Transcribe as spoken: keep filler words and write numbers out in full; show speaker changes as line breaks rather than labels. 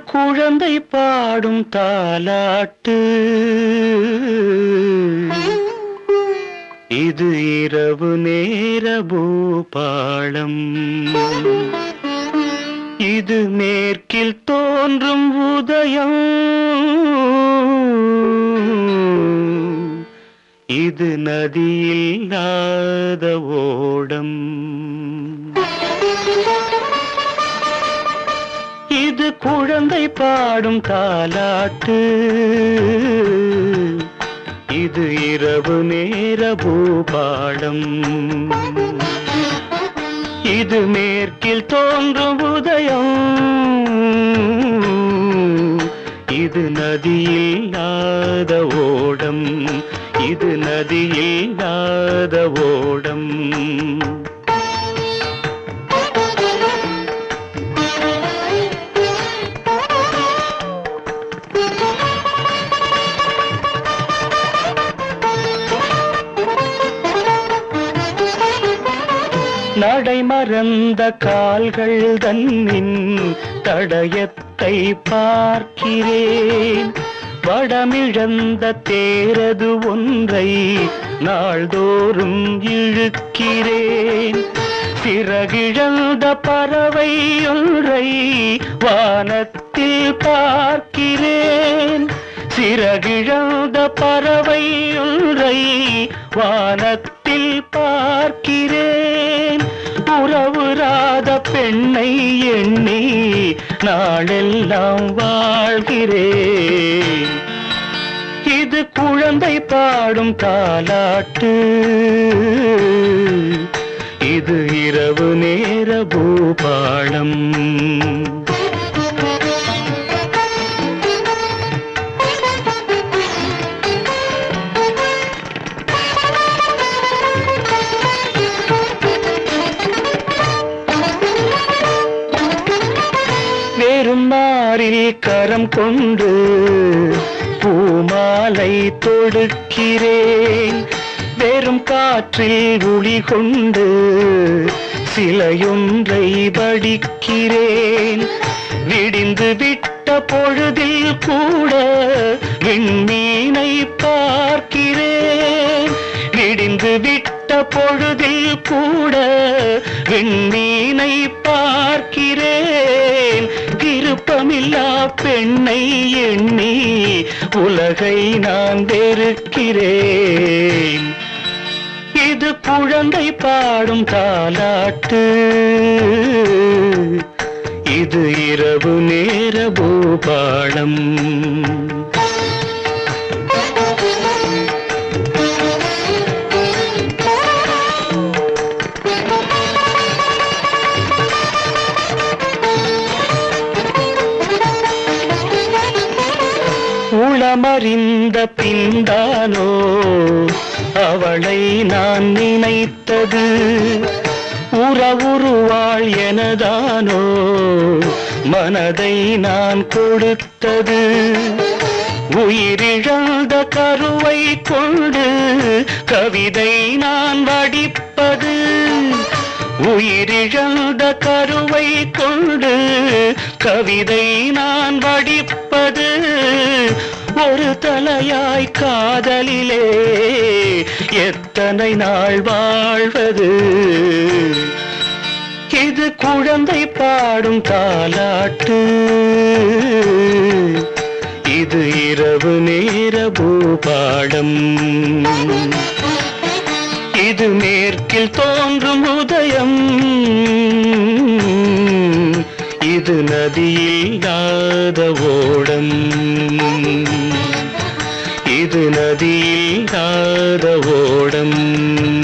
குழந்தை பாடும் தாலாட்டு இது இரவு நேர பூபாளம் இது மேற்கில் தோன்றும் உதயம் இது நதியில்லாத ஓடம் இது குழந்தை பாடும் தாலாட்டு இது இரவு நேர பூபாளம் இது மேற்கில் தோன்றும் உதயம் இது நதியில்லாத ஓடம் இது நதியில்லாத ஓடம் நடை மறந்த கால்கள் தன்னின் தடயத்தை பார்க்கிறேன் வடமிழந்த தேரது ஒன்றை நாள்தோறும் இழுக்கிறேன் சிறகிழந்த பறவை ஒன்றை வானத்தில் பார்க்கிறேன் சிறகிழந்த பறவை ஒன்றை வானத்தில் பார்க்கிறேன் உறவுராத பெண்ணை எண்ணி நாளெல்லாம் வாழ்கிறேன் இது குழந்தை பாடும் தாலாட்டு இது இரவு நேர பூபாளம் மாறில் கரம் கொண்டு பூமாலை தொடுக்கிறேன் வெறும் காற்றில் ஒளி கொண்டு சிலையொன்றை வடிக்கிறேன் விடிந்து விட்ட பொழுதில் கூட விண்மீனை பார்க்கிறேன் விடிந்து விட்ட பொழுதில் கூட விண்மீனை பார்க்கிறேன் விருப்பமில்லா பெண்ணை எண்ணி உலகை நான் வெறுக்கிறேன் இது குழந்தை பாடும் தாலாட்டு இது இரவு நேர பூபாளம் உளமறிந்த பின்தானோ அவளை நான் நினைத்தது உறவுருவாள் எனதானோ மனதை நான் கொடுத்தது உயிரிழந்த கருவை கொண்டு கவிதை நான் வடிப்பது உயிரிழந்த கருவை கொண்டு கவிதை நான் வடிப்பது ஒரு தலையாய் காதலிலே எத்தனை நாள் வாழ்வது இது குழந்தை பாடும் தாலாட்டு இது இரவு நேர பூபாளம் இது மேற்கில் தோன்றும் உதயம் இது நதியில்லாத ஓடம் இது நதியில்லாத ஓடம்